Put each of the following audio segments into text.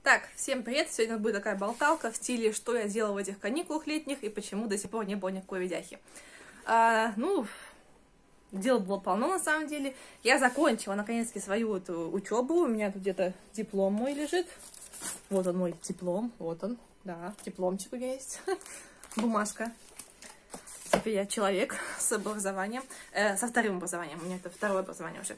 Так, всем привет! Сегодня будет такая болталка в стиле, что я делала в этих каникулах летних и почему до сих пор не было никакой видяхи. Дел было полно на самом деле. Я закончила наконец-таки свою эту учебу. У меня тут где-то диплом мой лежит. Вот он мой диплом, вот он. Да, дипломчик у меня есть. Бумажка. Теперь я человек с образованием, со вторым образованием. У меня это второе образование уже.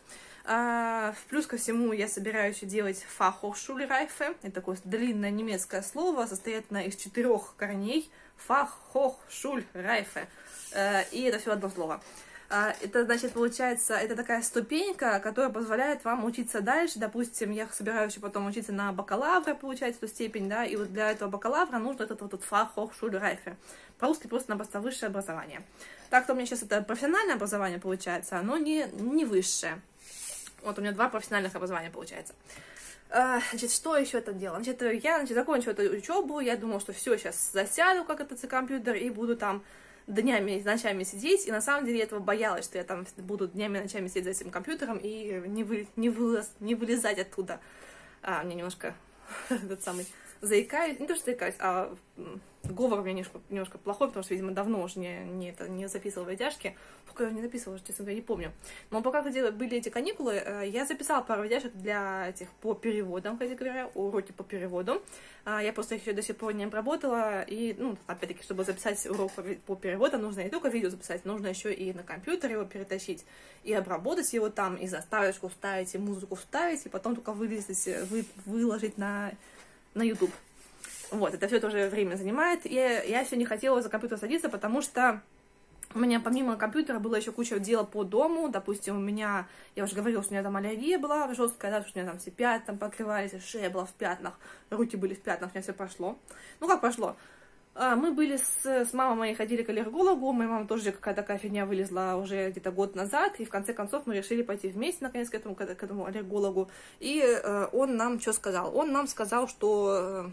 Плюс ко всему я собираюсь делать Fachhochschulreife. Это такое длинное немецкое слово, состоятельное из 4 корней. Fachhochschulreife. И это все одно слово. Это, значит, получается, это такая ступенька, которая позволяет вам учиться дальше. Допустим, я собираюсь потом учиться на бакалавра, получать эту степень, да, и вот для этого бакалавра нужно этот Fachhochschulreife. По-русски просто высшее образование. Так-то у меня сейчас это профессиональное образование получается, но не высшее. Вот у меня 2 профессиональных образования получается. Значит, что еще это дело? Значит, я закончила эту учебу, я думала, что все, сейчас засяду, как этот компьютер, и буду там днями и ночами сидеть, и на самом деле я этого боялась, что я там буду днями и ночами сидеть за этим компьютером и не вылезать оттуда. Мне немножко этот самый заикаюсь, не то что заикаюсь, а говор у меня немножко плохой, потому что, видимо, давно уже не записывала видяшки. Пока я не записывала, честно говоря, не помню. Но пока были эти каникулы, я записала пару видяшек для этих по переводам, кстати говоря, уроки по переводу. Я просто их еще до сих пор не обработала, и, опять-таки, чтобы записать урок по переводу, нужно не только видео записать, нужно еще и на компьютер его перетащить, и обработать его там, и заставочку вставить, и музыку вставить, и потом только выложить на YouTube. Вот, это все тоже время занимает, и я все не хотела за компьютер садиться, потому что у меня помимо компьютера было еще куча дел по дому. Допустим, у меня, я уже говорила, что у меня там аллергия была жесткая, да, что у меня там все пятна там покрывались, шея была в пятнах, руки были в пятнах, у меня все прошло. Ну, как прошло? Мы были с мамой моей, ходили к аллергологу, моя мама тоже какая-то такая фигня вылезла уже где-то год назад, и в конце концов мы решили пойти вместе, наконец, к этому аллергологу. И он нам что сказал? Он нам сказал, что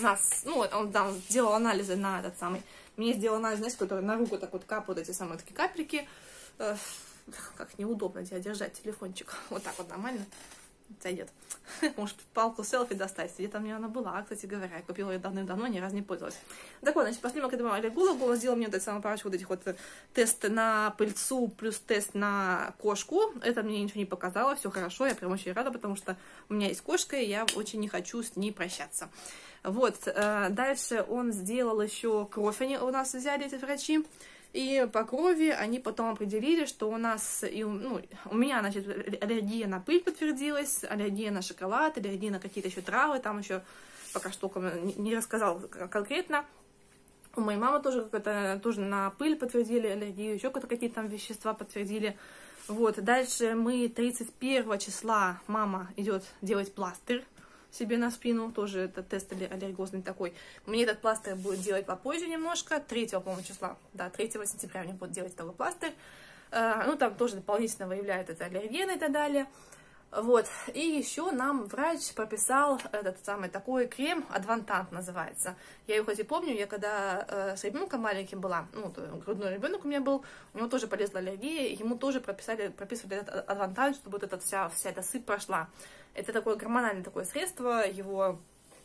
он сделал анализы на этот самый. Мне сделал анализ, знаете, который на руку так вот капают эти самые такие капельки. Как неудобно тебя держать телефончик. Вот так вот нормально зайдет. Может, палку селфи достать. Где-то у меня она была, кстати говоря. Я купила ее давным-давно, ни разу не пользовалась. Так вот, значит, пошли мы к этому аллергологу. Он сделал мне вот эти самые парочку вот этих вот тест на пыльцу плюс тест на кошку. Это мне ничего не показало, все хорошо. Я прям очень рада, потому что у меня есть кошка, и я очень не хочу с ней прощаться. Вот, дальше он сделал еще кровь, они у нас взяли эти врачи, и по крови они потом определили, что у нас, у меня, значит, аллергия на пыль подтвердилась, аллергия на шоколад, аллергия на какие-то еще травы, там еще пока что не рассказал конкретно. У моей мамы тоже тоже на пыль подтвердили аллергию, еще какие-то там вещества подтвердили. Вот, дальше мы 31 числа мама идет делать пластырь себе на спину, тоже это тест аллергозный такой. Мне этот пластырь будет делать попозже немножко, 3, по-моему, числа, да, 3 сентября мне будут делать такой пластырь. Там тоже дополнительно выявляют это аллергены и так далее. Вот, и еще нам врач прописал этот самый такой крем, Адвантант называется. Я его, кстати, помню, я когда с ребенком маленьким была, грудной ребенок у меня был, у него тоже полезла аллергия, ему тоже прописывали этот Адвантант, чтобы вот вся эта сыпь прошла. Это такое гормональное такое средство, его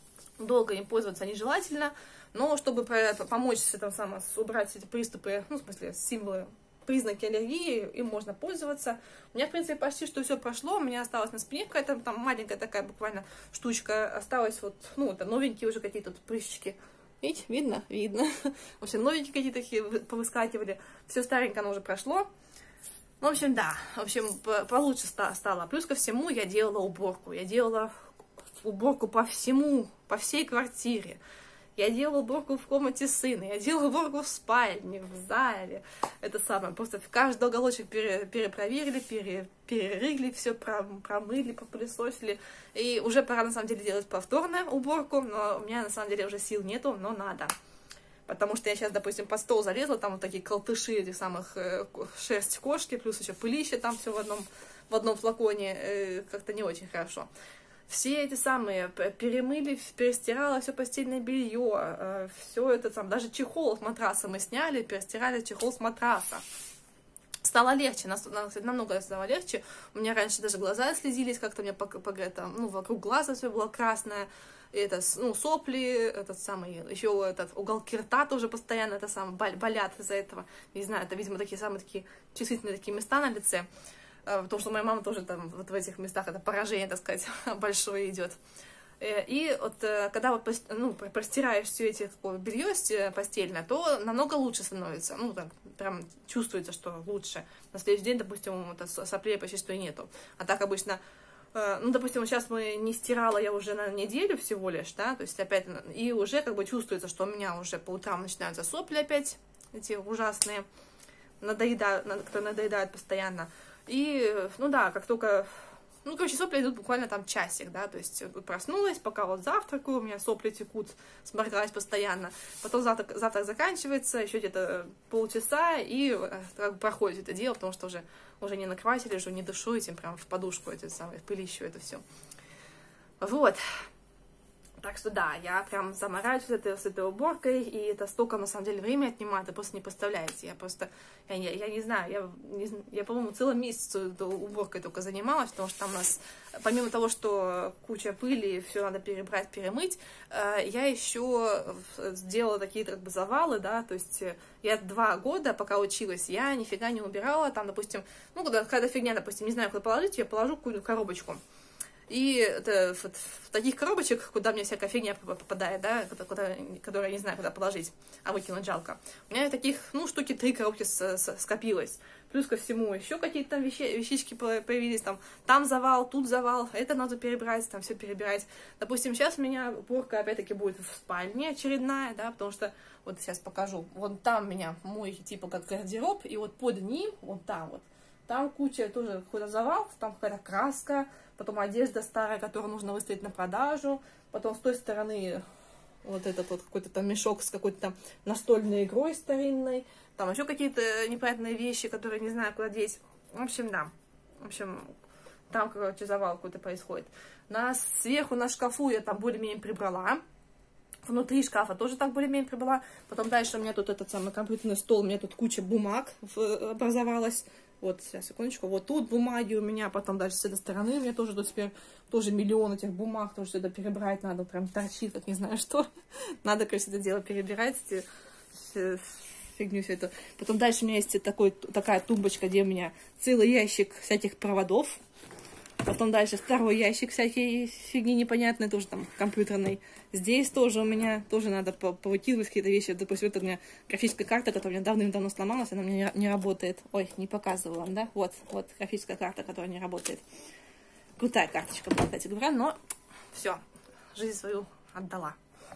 долго им пользоваться нежелательно, но чтобы помочь убрать эти приступы, в смысле, символы, признаки аллергии, им можно пользоваться. У меня, в принципе, почти что все прошло, у меня осталась на спине какая-то там маленькая такая буквально штучка, осталась это новенькие уже какие-то тут прыщички. Видите, видно? Видно. В общем, новенькие какие-то такие повыскакивали, все старенькое оно уже прошло. В общем, да, получше стало. Плюс ко всему я делала уборку. Я делала уборку по всей квартире. Я делала уборку в комнате сына, я делала уборку в спальне, в зале. Это самое, просто в каждый уголочек перепроверили, перерыгли, все промыли, попылесосили. И уже пора, на самом деле, делать повторную уборку, но у меня, на самом деле, уже сил нету, но надо. Потому что я сейчас, допустим, под стол залезла, там вот такие колтыши этих самых шерсть кошки, плюс еще пылище там все в одном флаконе, как-то не очень хорошо. Все эти самые перемыли, перестирала все постельное белье, все это там, даже чехол с матраса мы сняли, перестирали чехол с матраса. Стало легче, намного стало легче. У меня раньше даже глаза слезились, как-то у меня вокруг глаза все было красное. это, ну, сопли, этот самый, еще этот уголки рта тоже постоянно, это самое, болят из-за этого. Не знаю, это, видимо, такие самые такие чувствительные такие места на лице. Потому что у моей мамы тоже там вот в этих местах это поражение, так сказать, большое идет. И вот когда вот, ну, простираешь все эти белье постельное, то намного лучше становится. Ну, так, прям чувствуется, что лучше. На следующий день, допустим, соплей почти что и нету. А так обычно, ну, допустим, сейчас мы не стирала я уже на неделю всего лишь, да, то есть опять, и уже как бы чувствуется, что у меня уже по утрам начинаются сопли опять, эти ужасные, которые надоедают постоянно. И, ну да, как только, ну, короче, сопли идут буквально там часик, да, то есть проснулась, пока вот завтракаю, у меня сопли текут, сморкалась постоянно, потом завтрак заканчивается, еще где-то полчаса, и как бы проходит это дело, потому что уже не на кровати лежу, не дышу этим прям в подушку, это самое, в пылищу это все. Вот. Так что да, я прям замораюсь с этой уборкой, и это столько, на самом деле, времени отнимает, вы просто не представляете. Я не знаю, я по-моему, целый месяц уборкой только занималась, потому что там у нас, помимо того, что куча пыли, все надо перебрать, перемыть, я еще сделала такие как бы завалы, да, то есть я 2 года, пока училась, я нифига не убирала, там, допустим, ну, когда фигня, допустим, не знаю, куда положить, я положу какую-нибудь коробочку. И это, в таких коробочек, куда мне всякая фигня попадает, да, которую я не знаю, куда положить, а выкинуть жалко. У меня таких, ну, штуки 3 коробки скопилось. Плюс ко всему еще какие-то там вещички появились, там завал, тут завал, это надо перебрать, там все перебирать. Допустим, сейчас у меня уборка опять-таки будет в спальне очередная, да, потому что, вот сейчас покажу, вот там у меня мой, типа, как гардероб, и вот под ним, вот там куча тоже какой-то завал, там какая-то краска, потом одежда старая, которую нужно выставить на продажу, потом с той стороны вот этот вот какой-то там мешок с какой-то там настольной игрой старинной, там еще какие-то непонятные вещи, которые не знаю, куда деть. В общем, да. В общем, там, короче, завал какой-то происходит. Сверху на шкафу я там более-менее прибрала. Внутри шкафа тоже так более-менее прибрала. Потом дальше у меня тут этот самый компьютерный стол, у меня тут куча бумаг образовалась. Вот, сейчас, секундочку, вот тут бумаги у меня, потом дальше с этой стороны у меня тоже тут теперь тоже миллион этих бумаг, тоже сюда перебирать надо, прям торчит, как не знаю что. Надо, конечно, это дело перебирать, фигню все это. Потом дальше у меня есть такая тумбочка, где у меня целый ящик всяких проводов. Потом дальше второй ящик всякие фигни непонятные, тоже там компьютерный. Здесь тоже у меня, тоже надо повыкидывать какие-то вещи. Допустим, это у меня графическая карта, которая у меня давным-давно сломалась, она у меня не работает. Ой, не показывала, да? Вот графическая карта, которая не работает. Крутая карточка была, кстати говоря, но все, жизнь свою отдала.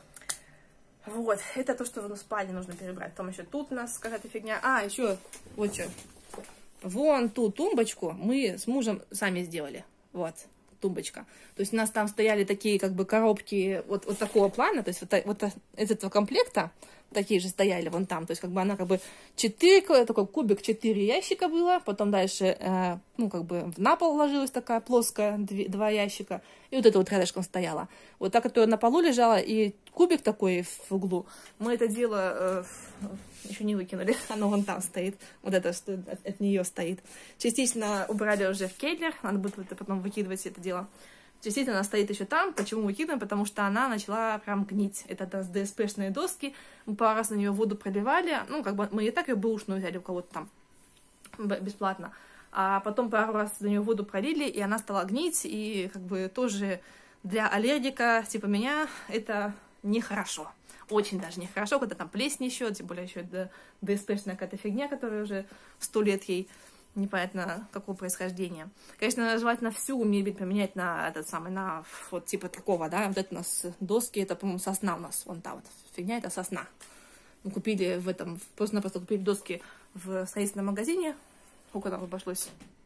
Вот, это то, что в спальне нужно перебрать. Потом еще тут у нас какая-то фигня. А, еще, вот что. Вон ту тумбочку мы с мужем сами сделали. Вот, тумбочка. То есть у нас там стояли такие как бы коробки вот такого плана, то есть вот из этого комплекта такие же стояли вон там. То есть как бы она как бы 4, такой кубик, 4 ящика было, потом дальше, ну как бы на пол ложилась такая плоская, 2 ящика, и вот это вот рядышком стояла. Вот та, которая на полу лежала, и кубик такой в углу, мы это дело еще не выкинули, оно вон там стоит, вот это что от нее стоит. Частично убрали уже в кейлер, надо будет потом выкидывать это дело. Частично она стоит еще там. Почему выкидываем? Потому что она начала прям гнить. Это ДСПшные доски. Мы пару раз на нее воду проливали. Ну, как бы мы и так ее бэушную взяли у кого-то там бесплатно. А потом пару раз на нее воду пролили, и она стала гнить. И как бы тоже для аллергика типа меня это нехорошо. Очень даже нехорошо, когда там плесень еще, тем более еще ДСПшная какая-то фигня, которая уже 100 лет ей непонятно какого происхождения. Конечно, желательно всю мебель поменять на этот самый, на вот типа такого, да, вот это у нас доски, это, по-моему, сосна у нас, вон та вот фигня, это сосна. Мы купили просто-напросто купили доски в строительном магазине, сколько нам обошлось,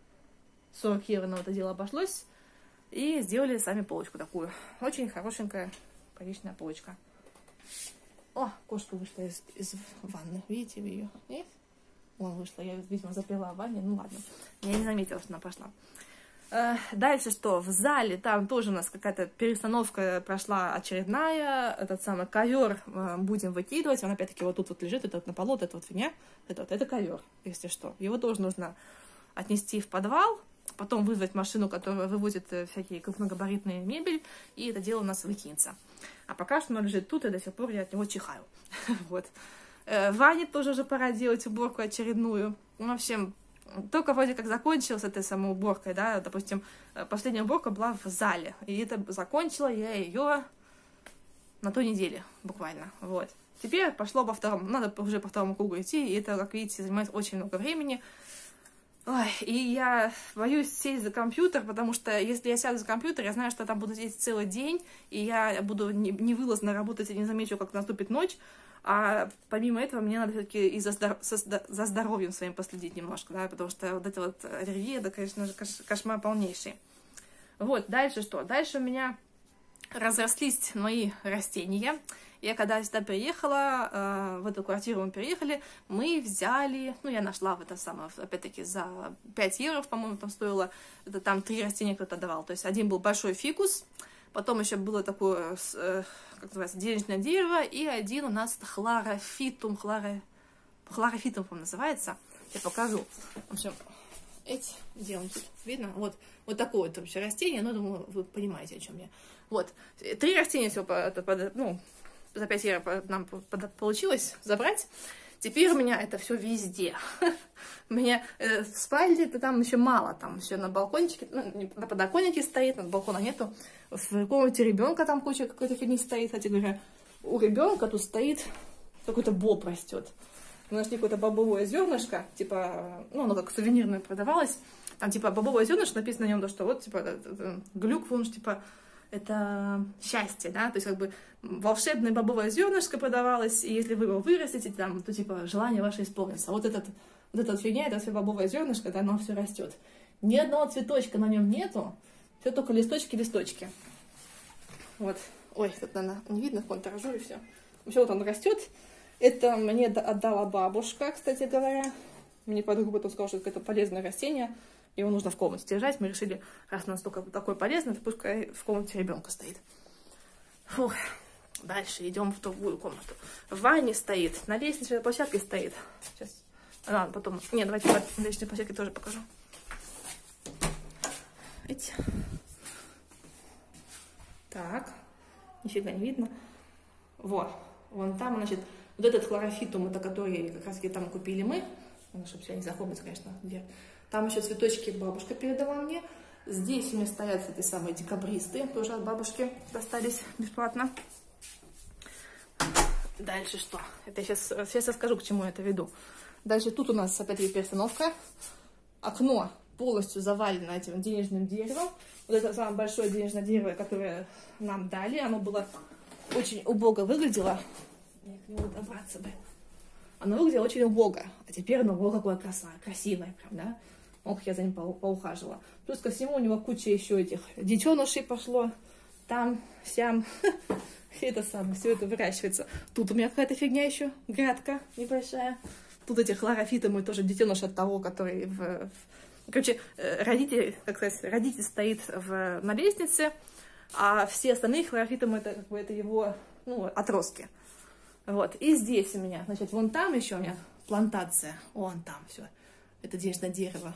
40 евро на это дело обошлось, и сделали сами полочку такую, очень хорошенькая, приличная полочка. О, кошка вышла из ванны, видите вы ее? Нет? Вон вышла, я, видимо, заплела в ванне, ну ладно, я не заметила, что она пошла. Дальше что? В зале там тоже у нас какая-то перестановка прошла очередная, этот самый ковер будем выкидывать, он опять-таки вот тут вот лежит, это вот на полу, вот эта вот фигня, это ковер, если что. Его тоже нужно отнести в подвал, потом вызвать машину, которая вывозит всякие крупногабаритные мебель, и это дело у нас выкинется. А пока что оно лежит тут, и до сих пор я от него чихаю. Вот. Ване тоже уже пора делать уборку очередную. В общем, только вроде как закончилась этой самой уборкой, да, допустим, последняя уборка была в зале, и это закончила я ее на той неделе, буквально, вот. Теперь пошло по второму, надо уже по второму кругу идти, и это, как видите, занимает очень много времени. Ой, и я боюсь сесть за компьютер, потому что если я сяду за компьютер, я знаю, что я там буду сидеть целый день, и я буду невылазно работать и не замечу, как наступит ночь. А помимо этого, мне надо все-таки и за здоровьем своим последить немножко, да, потому что вот эта вот аллергия, это, конечно же, кошмар полнейший. Вот, дальше что? Дальше у меня разрослись мои растения. Я когда сюда приехала, в эту квартиру мы переехали, мы взяли, ну, я нашла в это самое, опять-таки, за 5 евро, по-моему, там стоило, это там 3 растения кто-то давал. То есть один был большой фикус, потом еще было такое, как называется, денежное дерево, и один у нас хлорофитум, хлорофитум, по-моему, называется. Я покажу. В общем, где он тут? Видно? Вот такое вот вообще растение, но, думаю, вы понимаете, о чем я. Вот. 3 растения всего, ну, за 5 евро нам получилось забрать. Теперь у меня это все везде. У меня в спальне там еще мало, там все на балкончике, ну, на подоконнике стоит, над балкона нету. В комнате ребенка там куча какой-то фигни стоит. Кстати говоря, у ребенка тут стоит какой-то боб растет. Мы нашли какое-то бобовое зернышко, типа, ну, оно как сувенирное продавалось. Там типа бобовое зернышко, написано на нем то, что вот типа глюк, он же типа это счастье, да, то есть как бы волшебное бобовое зернышко продавалось, и если вы его вырастите, там, то типа желание ваше исполнится. Вот эта фигня, это все бобовое зернышко, да, оно все растет. Ни одного цветочка на нем нету, все только листочки. Вот, ой, тут, наверное, не видно, контражу и все. Вообще вот он растет. Это мне отдала бабушка, кстати говоря. Мне подруга потом сказала, что это полезное растение. Его нужно в комнате держать. Мы решили, раз у нас такое полезное, то пускай в комнате ребенка стоит. Фух. Дальше идем в другую комнату. В ванне стоит, на лестничной площадке стоит. Сейчас. Ладно, потом. Нет, давайте на лестничной площадке тоже покажу. Видите? Так. Нифига не видно. Вот. Вон там, значит, вот этот хлорофитум, это который как раз там купили мы. Чтобы себя не запомнить, конечно, где. Там еще цветочки бабушка передала мне. Здесь у меня стоят эти самые декабристы, тоже от бабушки достались бесплатно. Дальше что? Это сейчас расскажу, к чему я это веду. Дальше тут у нас опять перестановка. Окно полностью завалено этим денежным деревом. Вот это самое большое денежное дерево, которое нам дали. Оно было очень убого выглядело. Я к нему добраться бы. Оно выглядело очень убого. А теперь оно было какое красивое прям, да? Ох, я за ним поухаживала. Плюс ко всему у него куча еще этих детенышей пошло. Там, сям. Это самое, все это выращивается. Тут у меня какая-то фигня еще, грядка небольшая. Тут эти хлорофиты, мой тоже детеныш от того, который короче, родитель стоит на лестнице, а все остальные хлорофиты, это как бы это его, ну, отростки. Вот, и здесь у меня, значит, вон там еще у меня плантация, вон там все, это денежное дерево.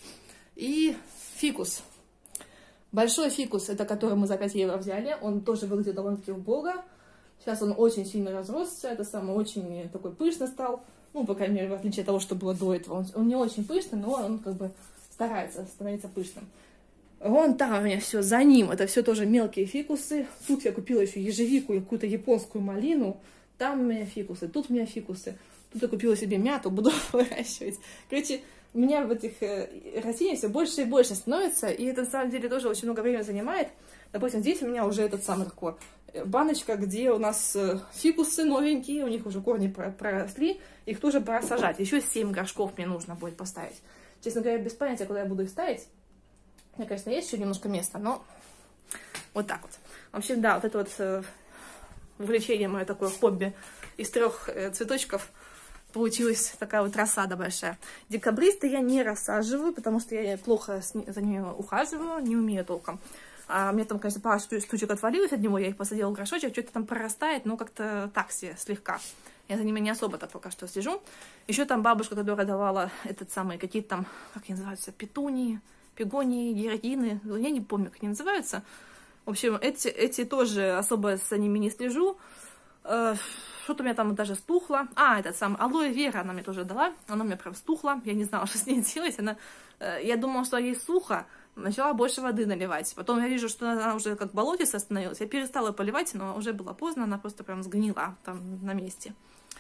И фикус. Большой фикус, это который мы за 5 евро взяли, он тоже выглядит довольно-таки убого. Сейчас он очень сильно разросся, это самый очень такой пышный стал. Ну, по крайней мере, в отличие от того, что было до этого. Он не очень пышный, но он как бы старается становиться пышным. Вон там у меня все за ним, это все тоже мелкие фикусы. Тут я купила еще ежевику и какую-то японскую малину. Там у меня фикусы, тут у меня фикусы. Тут я купила себе мяту, буду выращивать. Короче, у меня в этих растениях все больше и больше становится, и это на самом деле тоже очень много времени занимает. Допустим, здесь у меня уже этот самый такой баночка, где у нас фикусы новенькие, у них уже корни проросли, их тоже пора сажать. Еще 7 горшков мне нужно будет поставить. Честно говоря, без понятия, куда я буду их ставить. У меня, конечно, есть еще немножко места, но вот так вот. В общем, да, вот это вот увлечение мое такое хобби из 3 цветочков. Получилась такая вот рассада большая. Декабристы я не рассаживаю, потому что я плохо за ними ухаживаю, не умею толком. А мне там, конечно, пару штучек отвалилось от него, я их посадила в горшочек, что-то там прорастает, но как-то так себе, слегка. Я за ними не особо-то пока что слежу. Еще там бабушка, которая давала этот самый, какие-то там, как они называются, петунии, пегонии, георгины, я не помню, как они называются. В общем, эти тоже особо за ними не слежу. Что-то у меня там даже стухло. Этот самый алоэ вера она мне тоже дала. Она у меня прям стухла. Я не знала, что с ней делать. Я думала, что ей сухо. Начала больше воды наливать. Потом я вижу, что она уже как болотица становилась. Я перестала поливать, но уже было поздно. Она просто прям сгнила там на месте.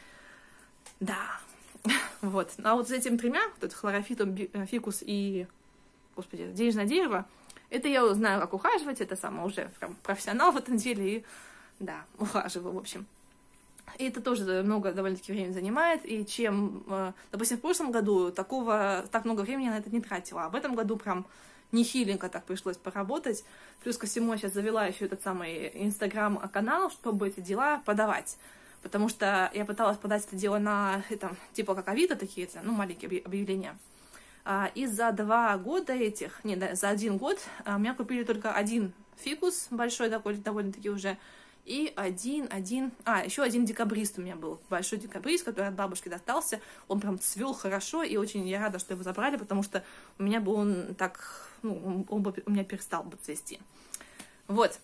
Да. Вот. А вот с этим тремя, вот хлорофитом, фикус и, господи, денежное дерево, это я знаю, как ухаживать. Это сама уже прям профессионал в этом деле. И да, ухаживаю, в общем. И это тоже много довольно-таки времени занимает. И чем, допустим, в прошлом году так много времени на это не тратила. А в этом году прям нехиленько так пришлось поработать. Плюс ко всему я сейчас завела еще этот самый инстаграм-канал, чтобы эти дела подавать. Потому что я пыталась подать это дело на, типа как Авито такие, маленькие объявления. И за 2 года за 1 год меня купили только один фикус, большой довольно-таки уже, и еще один декабрист у меня был, большой декабрист, который от бабушки достался, он прям цвел хорошо, и очень я рада, что его забрали, потому что у меня бы он так, он бы у меня перестал бы цвести. Вот.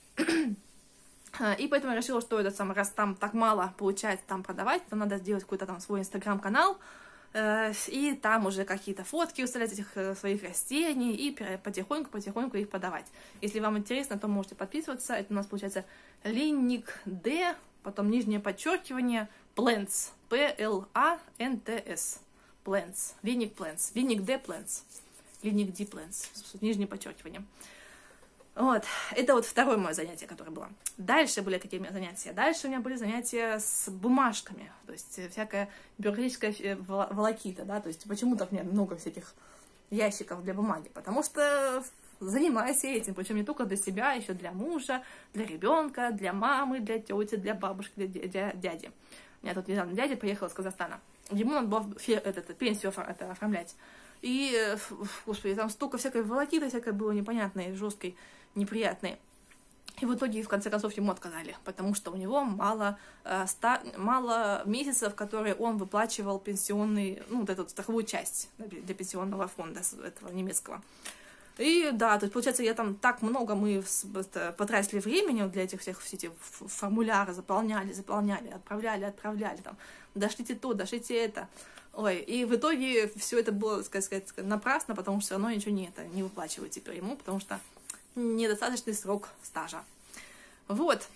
И поэтому я решила, что раз там так мало получается там продавать, то надо сделать какой-то там свой инстаграм-канал, и там уже какие-то фотки выставлять этих своих растений и потихоньку их подавать. Если вам интересно, то можете подписываться. Это у нас получается Линник Д, потом нижнее подчеркивание, Plants, Plants, Plants, Линник Plants, Линник Д Plants, Линник Д Plants, с нижним подчеркиванием. Вот, это вот второе мое занятие, которое было. Дальше были какие у меня занятия? Дальше у меня были занятия с бумажками, то есть всякая бюрократическая волокита, да, то есть почему так мне много всяких ящиков для бумаги? Потому что занимаюсь этим, причем не только для себя, еще для мужа, для ребенка, для мамы, для тети, для бабушки, для дяди. У меня тут недавно дядя приехал из Казахстана, ему надо было пенсию оформлять. И, господи, там столько всякой волокиты, всякой было непонятной, жесткой, неприятной. И в итоге, в конце концов, ему отказали, потому что у него мало месяцев, которые он выплачивал пенсионный, эту страховую часть для пенсионного фонда этого немецкого. И да, то есть, получается, мы потратили времени для этих всех формуляры, заполняли, отправляли, там, дошлите то, дошлите это. Ой, и в итоге все это было, так сказать, напрасно, потому что все равно ничего не выплачивают теперь ему, потому что недостаточный срок стажа. Вот.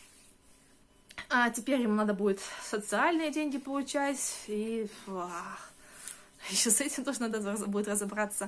А теперь ему надо будет социальные деньги получать, и еще с этим тоже надо будет разобраться.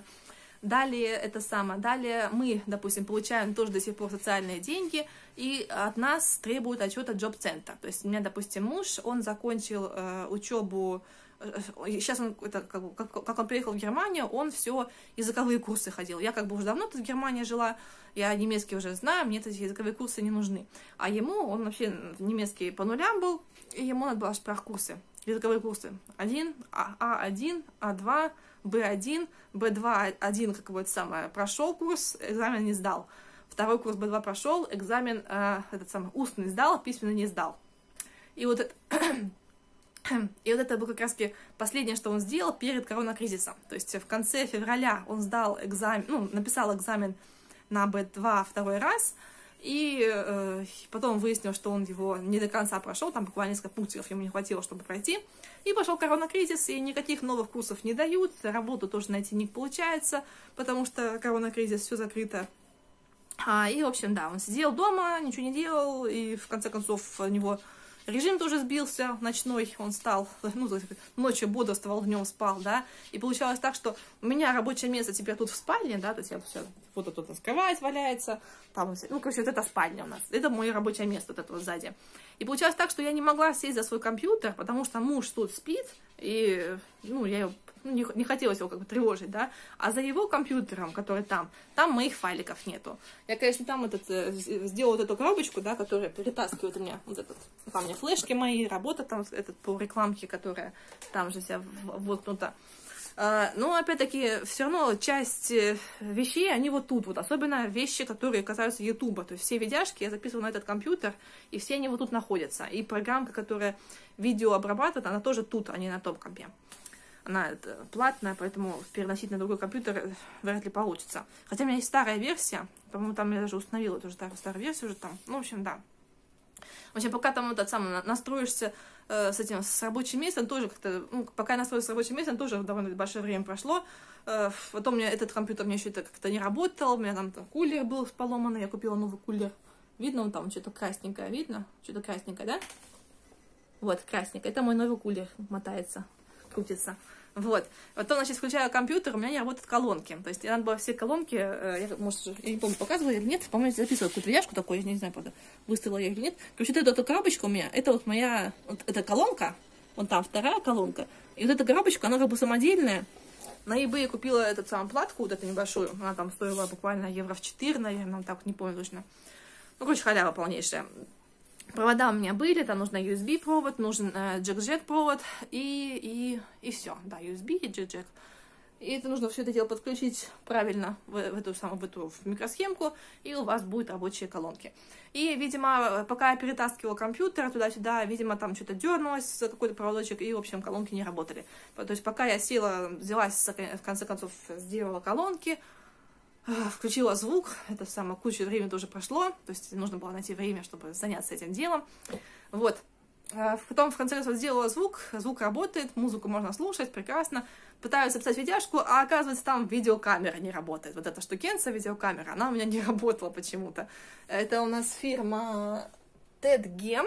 Далее мы, допустим, получаем тоже до сих пор социальные деньги, и от нас требуют отчет от джоб-центра. То есть у меня, допустим, муж, он закончил учебу. Сейчас он, как он приехал в Германию, он все языковые курсы ходил. Я уже давно тут в Германии жила, я немецкий уже знаю, мне эти языковые курсы не нужны. А он вообще немецкий по нулям был, и ему надо было шпрах-курсы, языковые курсы. А1, А2, Б1, Б2, прошел курс, экзамен не сдал. Второй курс Б2 прошел, экзамен устный сдал, письменный не сдал. И вот это было как раз последнее, что он сделал перед коронакризисом. То есть в конце февраля он сдал экзамен, написал экзамен на Б2 второй раз, и потом выяснил, что он его не до конца прошел, там буквально несколько пунктов ему не хватило, чтобы пройти. И пошел коронакризис, и никаких новых курсов не дают, работу тоже найти не получается, потому что коронакризис, все закрыто. И, в общем, да, он сидел дома, ничего не делал, и в конце концов у него режим тоже сбился, ночной, он стал, ночью бодрствовал, днем спал, да, и получалось так, что у меня рабочее место теперь тут в спальне, да, то есть я все, вот тут у нас кровать валяется, там, вот это спальня у нас, это мое рабочее место, вот это вот сзади. И получалось так, что я не могла сесть за свой компьютер, потому что муж тут спит, и, я не хотелось его тревожить, да, а за его компьютером, который там моих файликов нету. Я, конечно, там сделала вот эту коробочку, да, которая перетаскивает у меня там у меня флешки мои, работа там по рекламке, которая там же вся воткнута. Но, опять-таки, все равно часть вещей, они вот тут, особенно вещи, которые касаются Ютуба. То есть все видяшки я записываю на этот компьютер, и все они вот тут находятся. И программка, которая видео обрабатывает, она тоже тут, а не на том компе. она платная, поэтому переносить на другой компьютер вряд ли получится. Хотя у меня есть старая версия, по-моему, там я даже установила тоже старую версию уже там. Ну, в общем, да. В общем, пока там этот самый настроишься с рабочим местом, тоже как-то, ну, пока я настроилась с рабочим местом, тоже довольно большое время прошло. Потом у меня этот компьютер мне еще это как-то не работал, у меня там кулер был поломанный, я купила новый кулер. Видно, он там что-то красненькое, видно? Что-то красненькое, да? Вот, красненькое. Это мой новый кулер мотается, крутится. Вот. Потом, значит, включаю компьютер, у меня не работают колонки. То есть, надо было все колонки, я не помню, показывала или нет, по-моему, записывала какую-то видяшку такую, я не знаю, правда, выставила я или нет. Короче, вот эта коробочка у меня, это вот моя, вот эта колонка, вон там вторая колонка, и вот эта коробочка, она как бы самодельная. На eBay я купила эту самую платку, вот эту небольшую, она там стоила буквально евро в 4, наверное, так, не помню точно. Ну, короче, халява полнейшая. Провода у меня были, там нужен USB провод, нужен джек-джек провод и все, да, USB и джек-джек. И это нужно все это дело подключить правильно в эту микросхемку, и у вас будут рабочие колонки. И, видимо, пока я перетаскивала компьютер туда-сюда, видимо, там что-то дернулось, какой-то проводочек, и, в общем, колонки не работали. То есть пока я села, взялась, в конце концов, сделала колонки, включила звук, это самое, куча времени тоже прошло, то есть нужно было найти время, чтобы заняться этим делом, вот. Потом, в конце концов, сделала звук работает, музыку можно слушать, прекрасно. Пытаюсь записать видяшку, а оказывается, там видеокамера не работает. Вот эта штукенция, видеокамера, она у меня не работала почему-то. Это у нас фирма TEDGem,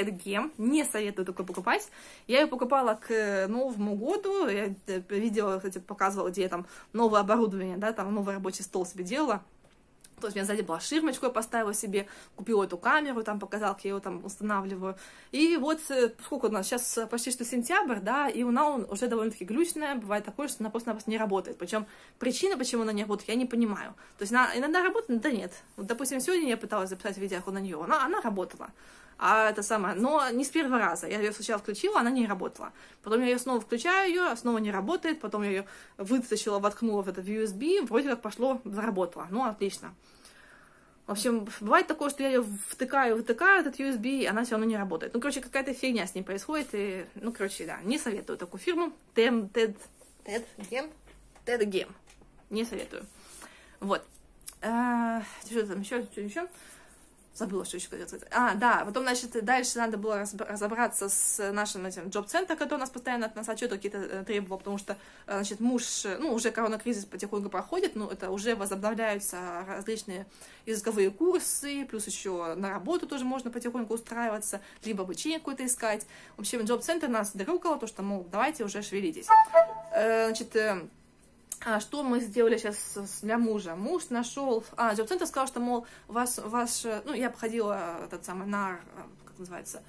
не советую такой покупать. Я ее покупала к Новому году, я видео, кстати, показывала, где я там новое оборудование, да, там новый рабочий стол себе делала. То есть у меня сзади была ширмочка, я поставила себе, купила эту камеру, там показала, как я ее там устанавливаю. И вот, сколько у нас сейчас почти что сентябрь, да, и она уже довольно-таки глючная, бывает такое, что она просто-напросто не работает. Причем причина, почему она не работает, я не понимаю. То есть она иногда работает, иногда нет. Вот, допустим, сегодня я пыталась записать видео на нее, она работала. А это самое, но не с первого раза. Я ее сначала включила, она не работала. Потом я ее снова включаю, ее снова не работает. Потом я ее вытащила, воткнула в этот USB, вроде как пошло, заработало. Ну, отлично. В общем, бывает такое, что я ее втыкаю, этот USB, и она все равно не работает. Ну, короче, какая-то фигня с ней происходит. И, ну, короче, да, не советую такую фирму. TEDGem. Не советую. Вот. Что там еще? Забыла, что еще хотела сказать. Да, потом, значит, дальше надо было разобраться с нашим этим джоб-центром, который у нас постоянно от нас отчеты какие-то требовал, потому что, значит, уже коронакризис потихоньку проходит, это уже возобновляются различные языковые курсы, плюс еще на работу тоже можно потихоньку устраиваться, либо обучение какое-то искать. В общем, джоб-центр нас дорукало, то, что, мол, давайте уже шевелитесь. Значит, что мы сделали сейчас для мужа? Муж нашел... джоб-центр сказал, что, мол, я походила как называется,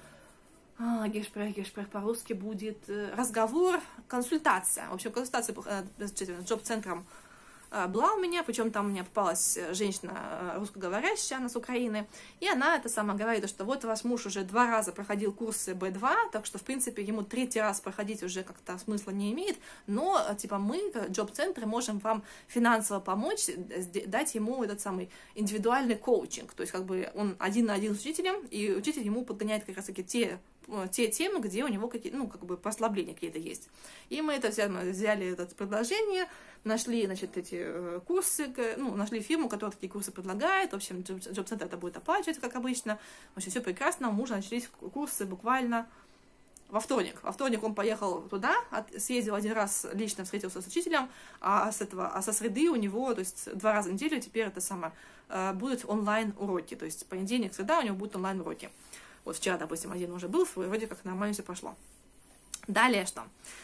гешпрех по-русски будет разговор, консультация. В общем, консультация с джоб-центром была у меня, причем там у меня попалась женщина русскоговорящая, она с Украины, и она говорит, что вот ваш муж уже 2 раза проходил курсы B2, так что, в принципе, ему 3-й раз проходить уже как-то смысла не имеет, но, мы, джоб-центры, можем вам финансово помочь, дать ему этот самый индивидуальный коучинг, то есть, он 1 на 1 с учителем, и учитель ему подгоняет как раз-таки те темы, где у него какие-то, послабления какие-то есть. И мы это взяли это предложение, нашли, значит, эти курсы, нашли фирму, которая такие курсы предлагает. В общем, джоб-центр это будет оплачивать, как обычно. В общем, все прекрасно. У мужа начались курсы буквально во вторник. Во вторник он поехал туда, съездил 1 раз, лично встретился с учителем, а со среды у него, то есть 2 раза в неделю теперь будут онлайн-уроки. То есть понедельник, среда у него будут онлайн-уроки. Вот вчера, допустим, один уже был, вроде как нормально все пошло. Далее что?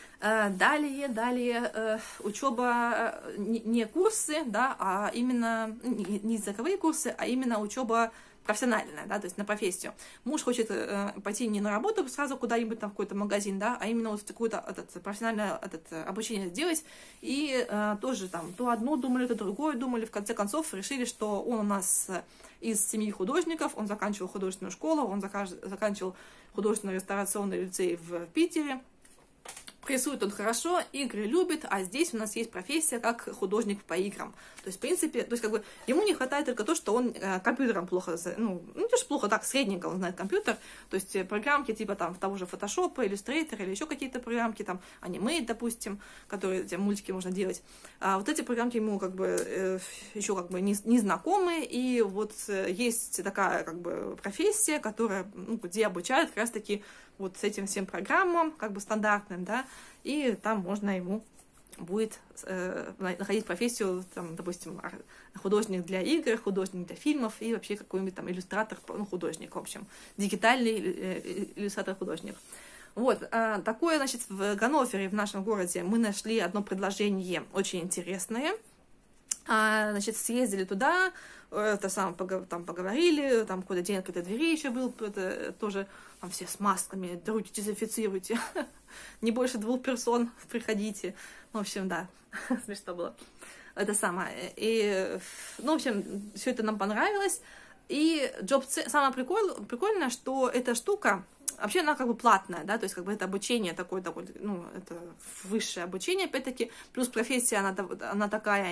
Далее учеба, не курсы, да, а именно, не языковые курсы, а именно учеба профессиональная, да, то есть на профессию. Муж хочет пойти не на работу сразу куда-нибудь там в какой-то магазин, да, а именно вот какое-то профессиональное обучение сделать. И тоже там то одно думали, то другое думали. В конце концов решили, что он у нас из семьи художников, он заканчивал художественную школу, он заканчивал художественно-реставрационный лицей в Питере. рисует он хорошо, игры любит, а здесь у нас есть профессия как художник по играм. То есть, в принципе, то есть, как бы, ему не хватает только то, что он компьютером плохо, ну, не то, что плохо, так, средненько он знает компьютер, то есть, программки типа там того же Photoshop, Illustrator или еще какие-то программки, там, Animate, допустим, которые, эти мультики можно делать. А вот эти программки ему, как бы, еще, как бы, не знакомы, и вот есть такая, как бы, профессия, которая, ну, где обучают как раз-таки вот с этим всем программам, как бы стандартным, да, и там можно ему будет находить профессию, там, допустим, художник для игр, художник для фильмов и вообще какой-нибудь там иллюстратор, ну, художник, в общем, дигитальный иллюстратор-художник. Вот, такое, значит, в Ганновере, в нашем городе, мы нашли одно предложение очень интересное. Значит, съездили туда, это сам там поговорили, там какой-то день открытой двери еще был, это тоже там все с масками, руки дезинфицируйте, не больше 2 персон, приходите. В общем, да, смешно было. Это самое. И, ну, в общем, все это нам понравилось. И самое прикольное, что эта штука, вообще она как бы платная, да, то есть как бы это обучение такое, ну, это высшее обучение, опять-таки, плюс профессия, она такая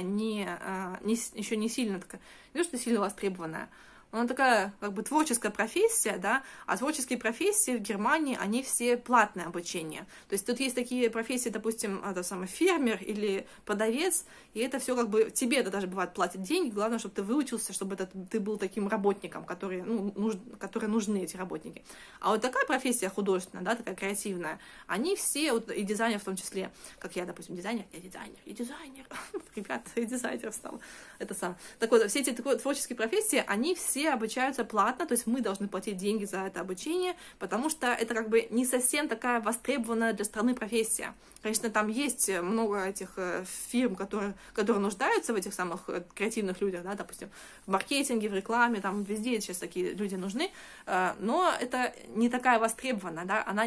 еще не сильно такая, не то, что сильно востребованная, она такая, как бы, творческая профессия, да, а творческие профессии в Германии, они все платное обучение. То есть тут есть такие профессии, допустим, это самый фермер или продавец, и это все как бы, тебе это даже бывает платят деньги, главное, чтобы ты выучился, чтобы ты был таким работником, которые нужны эти работники. А вот такая профессия художественная, да, такая креативная, они все, вот, и дизайнер в том числе, как я, допустим, дизайнер, ребят, я дизайнер стал, это сам. Так вот, все эти творческие профессии, они все обучаются платно, то есть мы должны платить деньги за это обучение, потому что это как бы не совсем такая востребованная для страны профессия. Конечно, там есть много этих фирм, которые нуждаются в этих самых креативных людях, да, допустим, в маркетинге, в рекламе, там везде сейчас такие люди нужны, но это не такая востребованная, да, она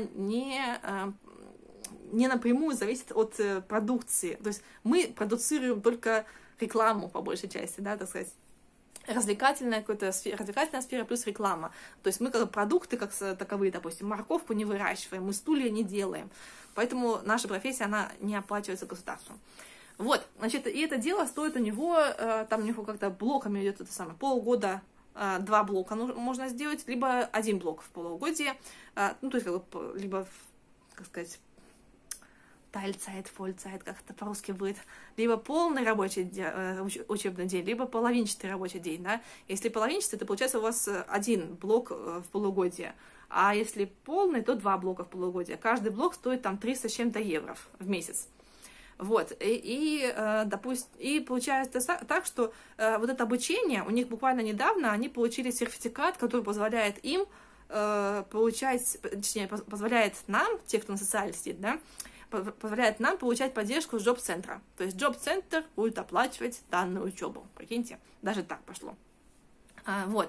не напрямую зависит от продукции. То есть мы продуцируем только рекламу, по большей части, да, так сказать. Развлекательная сфера плюс реклама. То есть мы как продукты, как таковые, допустим, морковку не выращиваем, мы стулья не делаем. Поэтому наша профессия, она не оплачивается государством. Вот, значит, и это дело стоит у него, там у него как-то блоками идет это самое, полгода, 2 блока можно сделать, либо 1 блок в полугодие, ну, то есть, как бы, либо, как сказать, Teilzeit, Vollzeit, как это по-русски будет, либо полный рабочий учебный день, либо половинчатый рабочий день, да. Если половинчатый, то получается у вас 1 блок в полугодие, а если полный, то 2 блока в полугодие. Каждый блок стоит там 300 с чем-то евро в месяц. Вот, допустим, и получается так, что вот это обучение, у них буквально недавно они получили сертификат, который позволяет им получать, точнее, позволяет нам, те, кто на социале сидит, да, позволяет нам получать поддержку с джоб-центра. То есть джоб-центр будет оплачивать данную учебу. Прикиньте, даже так пошло. Вот.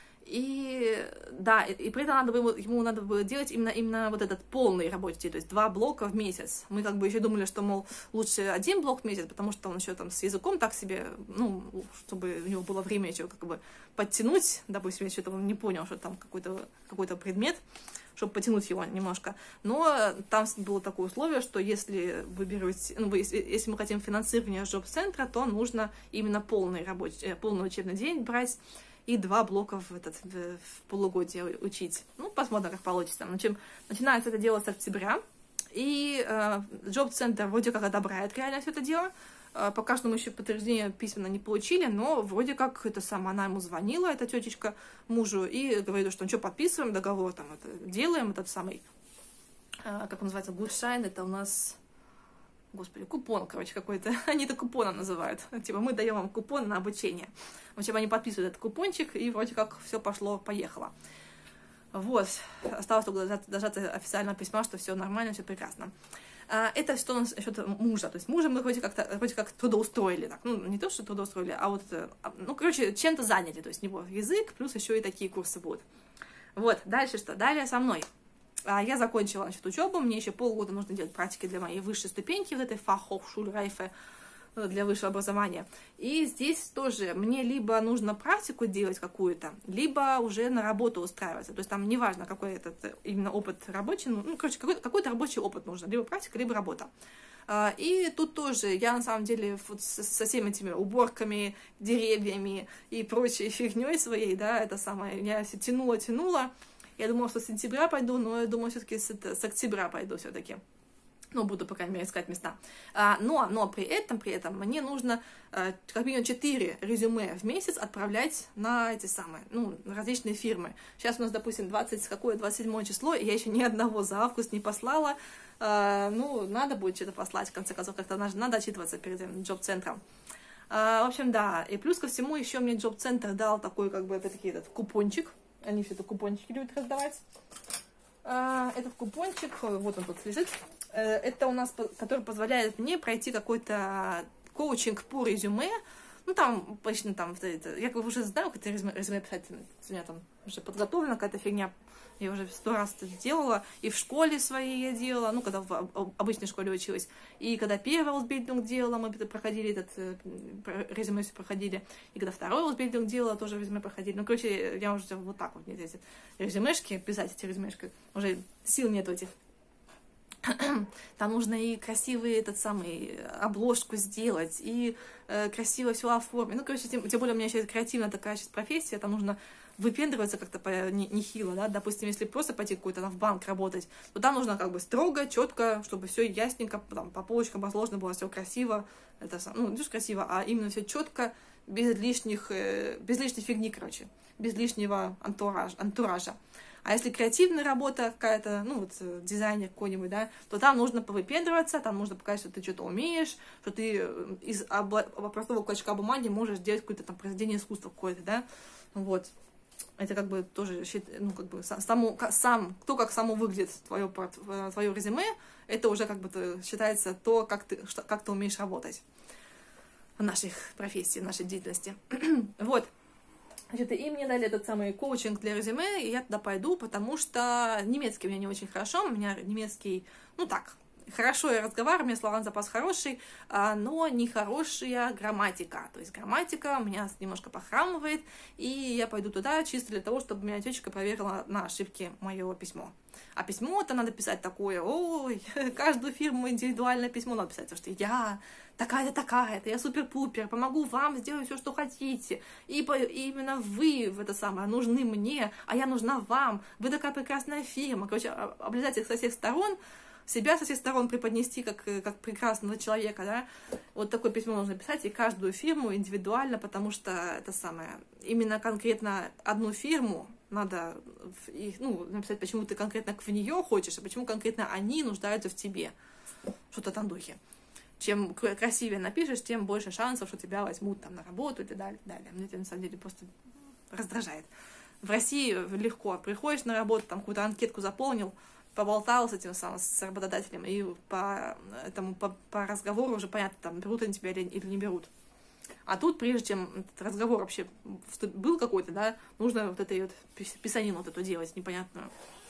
И да, и при этом ему надо было делать именно вот этот полный рабочий день, то есть 2 блока в месяц. Мы как бы еще думали, что, мол, лучше 1 блок в месяц, потому что он еще там с языком так себе, ну, чтобы у него было время еще как бы подтянуть, допустим, если он не понял, что там какой-то предмет, чтобы потянуть его немножко. Но там было такое условие, что если вы берете, ну, если мы хотим финансирование джоб-центра, то нужно именно полный учебный день брать и 2 блока в полугодие учить. Ну, посмотрим, как получится. Начинается это дело с октября, и джоб-центр вроде как одобряет реально все это дело. Пока что мы еще подтверждение письменно не получили, но вроде как она ему звонила, эта тетечка, мужу, и говорит, что что, подписываем договор, там, это делаем, этот самый, как он называется, Гудшайн, это у нас, господи, купон, короче, какой-то, они это купоном называют, типа мы даем вам купон на обучение. В общем, они подписывают этот купончик, и вроде как все пошло-поехало. Вот, осталось только дождаться официального письма, что все нормально, все прекрасно. Это что насчет мужа. То есть мужа мы вроде как трудоустроили. Так. Ну, не то, что трудоустроили, а вот, ну, короче, чем-то заняли. То есть у него язык, плюс еще и такие курсы будут. Вот, дальше что? Далее со мной. Я закончила, значит, учебу, мне еще полгода нужно делать практики для моей высшей ступеньки, вот этой Fachhochschulreife. для высшего образования. И здесь тоже мне либо нужно практику делать какую-то, либо уже на работу устраиваться. То есть там неважно, какой этот именно опыт рабочий, ну, короче, какой-то рабочий опыт нужно, либо практика, либо работа. И тут тоже я, на самом деле, вот со всеми этими уборками, деревьями и прочей фигней своей, да, это самое, я все тянула. Я думала, что с сентября пойду, но я думаю, все-таки с октября пойду все-таки. Ну, буду, по крайней мере, искать места. Но при этом мне нужно как минимум 4 резюме в месяц отправлять на эти самые, ну, различные фирмы. Сейчас у нас, допустим, 27 число, и я еще ни одного за август не послала. Ну, надо будет что-то послать, в конце концов, как-то надо отчитываться перед этим джоб-центром. В общем, да, и плюс ко всему еще мне джоб-центр дал такой, как бы, опять-таки, этот купончик. Они все это купончики любят раздавать. Этот купончик, вот он тут лежит. Это у нас, который позволяет мне пройти какой-то коучинг по резюме. Ну, там, обычно там, я как бы уже знаю, как это резюме писать, у меня там уже подготовлена какая-то фигня. Я уже 100 раз это делала, и в школе своей я делала, ну, когда в обычной школе училась, и когда первый аусбильдинг делала, мы проходили этот, резюме все проходили, и когда второй аусбильдинг делала, тоже резюме проходили. Ну, короче, я уже вот так вот, мне эти резюмешки, писать эти резюмешки, уже сил нету этих. Там нужно и красивый этот самый обложку сделать, и красиво все оформить. Ну, короче, тем более у меня сейчас креативная такая сейчас профессия, там нужно выпендриваться как-то нехило, да, допустим, если просто пойти какой-то там в банк работать, то там нужно как бы строго, четко, чтобы все ясненько, там, по полочкам разложено было, все красиво, это, ну, не красиво, а именно все четко, без лишней фигни, короче, без лишнего антуража. А если креативная работа какая-то, ну, вот дизайнер какой-нибудь, да, то там нужно повыпендриваться, там нужно показать, что ты что-то умеешь, что ты из простого клочка бумаги можешь сделать какое-то там произведение искусства какое-то, да, вот. Это как бы тоже, ну, как бы кто как само выглядит твое резюме, это уже как бы считается то, как ты умеешь работать в нашей профессии, в нашей деятельности. Вот. Значит, и мне дали этот самый коучинг для резюме, и я туда пойду, потому что немецкий у меня не очень хорошо, у меня немецкий, ну так, хорошо я разговариваю, у меня словарный запас хороший, но не хорошая грамматика. То есть грамматика у меня немножко похрамывает, и я пойду туда чисто для того, чтобы меня тетечка проверила на ошибки мое письмо. А письмо-то надо писать такое, ой, каждую фирму индивидуальное письмо надо писать, потому что я такая-то, я супер-пупер, помогу вам сделать все, что хотите. И именно вы в это самое нужны мне, а я нужна вам. Вы такая прекрасная фирма. Короче, облизать их со всех сторон, себя со всех сторон преподнести как прекрасного человека, да. Вот такое письмо нужно писать, и каждую фирму индивидуально, потому что это самое, именно конкретно одну фирму надо, ну, написать, почему ты конкретно в нее хочешь, а почему конкретно они нуждаются в тебе. Что-то там духе. Чем красивее напишешь, тем больше шансов, что тебя возьмут там на работу и так далее. Мне это на самом деле просто раздражает. В России легко. Приходишь на работу, там какую-то анкетку заполнил, поболтал с этим самым, с работодателем, и по разговору уже понятно, там, берут они тебя или не берут. А тут, прежде чем этот разговор вообще был какой-то, да, нужно вот эту вот писанину вот эту делать непонятную.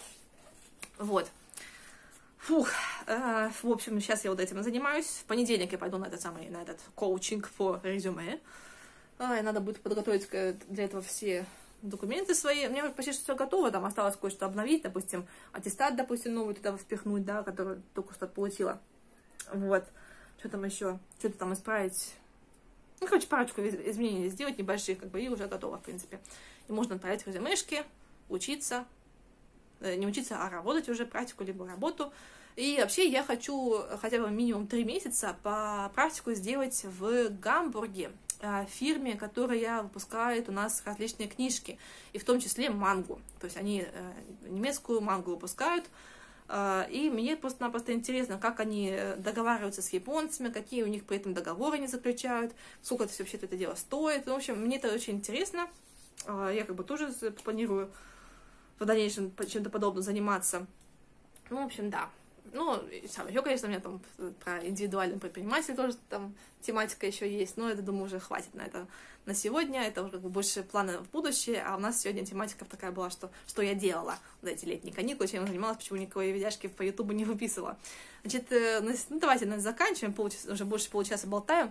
Вот. Фух, в общем, сейчас я вот этим занимаюсь. В понедельник я пойду на этот коучинг по резюме. Надо будет подготовить для этого все документы свои. У меня почти что все готово, там осталось кое-что обновить, допустим, аттестат, допустим, новый туда впихнуть, да, который только что получила. Вот. Что там еще? Что-то там исправить. Ну, короче, парочку изменений сделать небольших, как бы, и уже готово, в принципе. И можно отправить резюмешки, учиться. Не учиться, а работать уже, практику, либо работу. И вообще я хочу хотя бы минимум 3 месяца по практику сделать в Гамбурге, фирме, которая выпускает у нас различные книжки, и в том числе мангу. То есть они немецкую мангу выпускают, и мне просто-напросто интересно, как они договариваются с японцами, какие у них при этом договоры они заключают, сколько это вообще это дело стоит. В общем, мне это очень интересно. Я как бы тоже планирую в дальнейшем чем-то подобным заниматься. Ну, в общем, да. Ну, еще, конечно, у меня там про индивидуальный предприниматель тоже там тематика еще есть, но это, думаю, уже хватит на на сегодня, это уже как бы больше планы в будущее, а у нас сегодня тематика такая была, что я делала за эти летние каникулы, чем я занималась, почему никакой видяшки по Ютубу не выписывала. Значит, ну, давайте заканчиваем, уже больше получаса болтаю.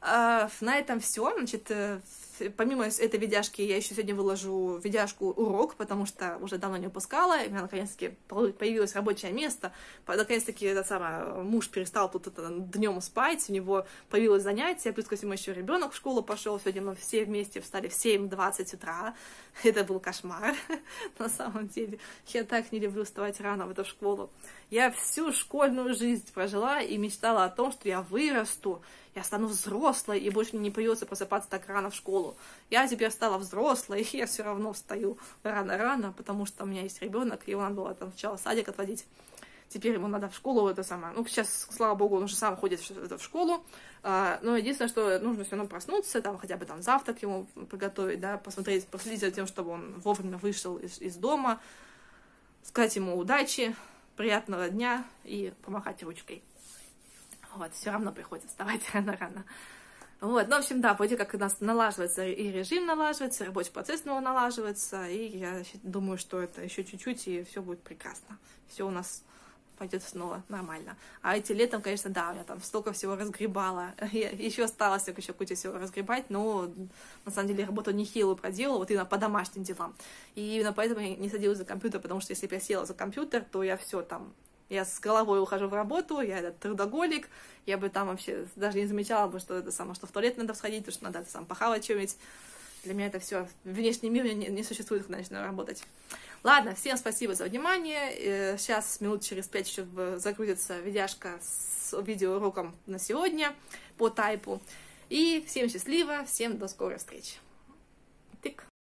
На этом все. Значит, помимо этой видяшки, я еще сегодня выложу видяшку урок, потому что уже давно не выпускала, и у меня наконец-таки появилось рабочее место, наконец-таки этот самый муж перестал тут днем спать, у него появилось занятие, плюс ко всему еще ребенок в школу пошел, сегодня мы все вместе встали в 7:20 утра, это был кошмар, на самом деле, я так не люблю вставать рано в эту школу. Я всю школьную жизнь прожила и мечтала о том, что я вырасту, я стану взрослой, и больше мне не придется просыпаться так рано в школу. Я теперь стала взрослой, и я все равно встаю рано-рано, потому что у меня есть ребенок, его надо было там сначала в садик отводить. Теперь ему надо в школу это самое. Ну, сейчас, слава богу, он уже сам ходит в школу. Но единственное, что нужно все равно проснуться, там хотя бы там завтрак ему приготовить, да, посмотреть, проследить за тем, чтобы он вовремя вышел из дома, сказать ему удачи, приятного дня и помахать ручкой. Вот, все равно приходится вставать рано-рано. Вот, ну, в общем, да, вроде как у нас налаживается, и режим налаживается, и рабочий процесс снова налаживается, и я думаю, что это еще чуть-чуть, и все будет прекрасно. Все у нас пойдет снова нормально. А этим летом, конечно, да, я там столько всего разгребала, еще осталось еще куча всего разгребать, но на самом деле работу нехилую проделала, вот именно по домашним делам. И именно поэтому я не садилась за компьютер, потому что если бы я села за компьютер, то я все там, я с головой ухожу в работу, я этот трудоголик, я бы там вообще даже не замечала бы, что это самое, что в туалет надо сходить, то что надо это сам похавать что-нибудь. Для меня это все, внешний мир не существует, когда начинаю работать. Ладно, всем спасибо за внимание. Сейчас минут через 5 еще загрузится видяшка с видеоуроком на сегодня по тайпу. И всем счастливо, всем до скорой встречи. Тык.